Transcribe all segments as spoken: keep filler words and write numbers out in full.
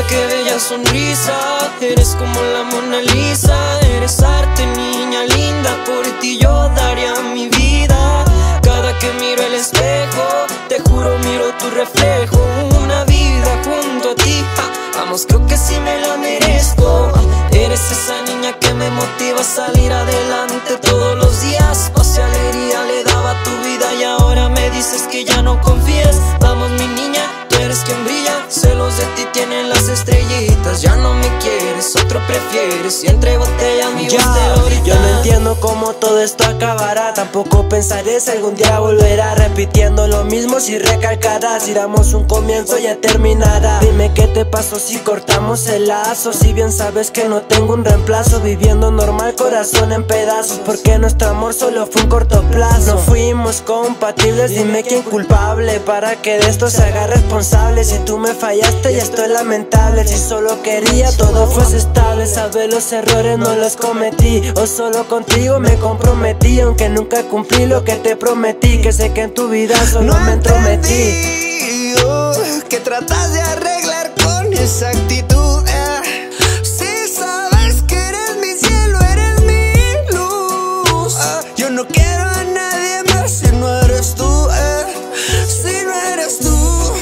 qué bella sonrisa, eres como la Mona Lisa. Eres arte, niña linda, por ti yo daría mi vida. Cada que miro el espejo, te juro miro tu reflejo. Una vida junto a ti, ja, vamos, creo que sí me la merezco. Eres esa niña que me motiva a salir adelante todos los días. Paz y alegría le daba a tu vida y ahora me dices que ya no confías. Vamos mi niña, tú eres quien brilla, celos de ti tienen las estrellitas. Ya no me quieres, otro prefieres, y entre botellas mi voz te lo grita. Yo no entiendo cómo todo esto acabará, tampoco pensaré si algún día volverá. Repitiendo lo mismo si recalcarás, si damos un comienzo ya terminará. Dime qué te pasó si cortamos el lazo, si bien sabes que no tengo un reemplazo. Viviendo normal, corazón en pedazos, porque nuestro amor solo fue un corto plazo. No fuimos compatibles, dime quién culpable para que de esto se haga responsable. Si tú me fallaste ya estoy lamentable, si solo quería todo fuese estable. Sabes los errores no los cometí, o solo contigo me comprometí. Aunque nunca cumplí lo que te prometí, que sé que en tu vida solo no me entrometí. entendí, oh, que tratas de arreglar con esa actitud, eh. Si sabes que eres mi cielo, eres mi luz, ah, yo no quiero a nadie más si no eres tú, eh. Si no eres tú,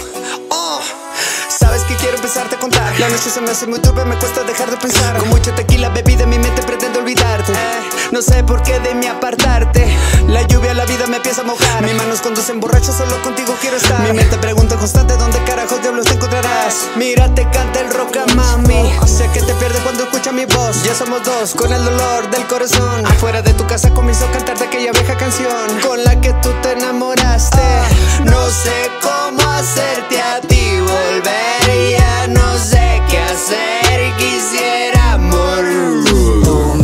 oh. Sabes que quiero empezarte a contar. La noche se me hace muy turbia, me cuesta dejar de pensar. Con mucha tequila bebida en mi mente pretendo olvidarte, eh. No sé por qué de mí apartarte. La lluvia, la vida me empieza a mojar. Mis manos conducen borracho, solo contigo quiero estar. Mi mente pregunta constante, ¿dónde carajos diablos te encontrarás? Mira, te canta el rock a mami. Sé que te pierdes cuando escucha mi voz. Ya somos dos, con el dolor del corazón. Afuera de tu casa comienzo a cantarte aquella vieja canción con la que tú te enamoraste. No sé cómo hacerte a ti volver, ya no sé qué hacer, quisiera morir. Tu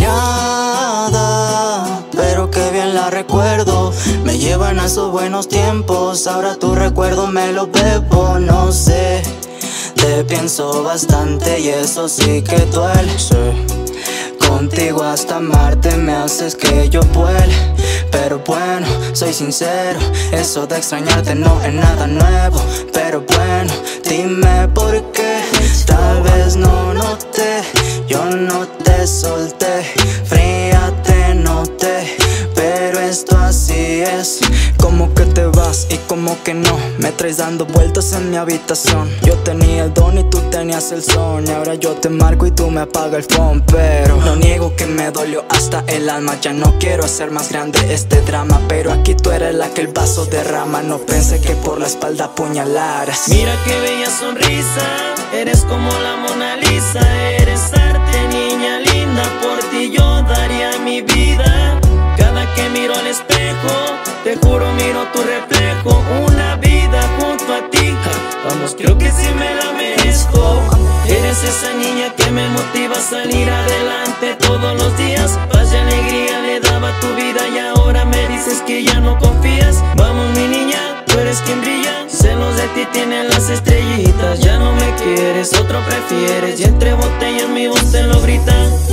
mirada, pero qué bien la recuerdo, me llevan a esos buenos tiempos. Ahora tu recuerdo me lo bebo, no sé. Te pienso bastante y eso sí que duele, sí. Contigo hasta amarte me haces que yo vuele. Pero bueno, soy sincero, eso de extrañarte no es nada nuevo. Pero bueno, dime por qué. Tal vez no noté, yo no te solté, fría te noté. Pero esto así es, como que te vas y como que no. Me traes dando vueltas en mi habitación. Yo tenía el don y tú tenías el son, y ahora yo te marco y tú me apagas el phone. Pero no niego que me dolió hasta el alma. Ya no quiero hacer más grande este drama, pero aquí tú eres la que el vaso derrama. No pensé que por la espalda apuñalaras. Mira qué bella sonrisa, eres como la Mona Lisa. Eres arte, niña linda, por ti yo daría mi vida. Cada que miro al espejo, te juro miro tu reflejo. Una vida junto a ti, ja, vamos, creo que sí me la merezco. Eres esa niña que me motiva a salir adelante todos los días. Paz y alegría le daba a tu vida y ahora me dices que ya no confías. Vamos mi niña, tú eres quien brilla, celos de ti tienen las estrellitas. Ya no me quieres, otro prefieres, y entre botellas mi voz te lo grita.